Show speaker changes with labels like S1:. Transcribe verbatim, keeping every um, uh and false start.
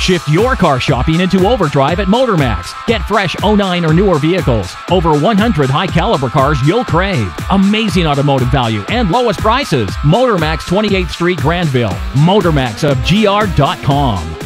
S1: Shift your car shopping into overdrive at MotorMax. Get fresh oh nine or newer vehicles. Over one hundred high-caliber cars you'll crave. Amazing automotive value and lowest prices. MotorMax, twenty-eighth Street, Granville. MotorMax of G R dot com.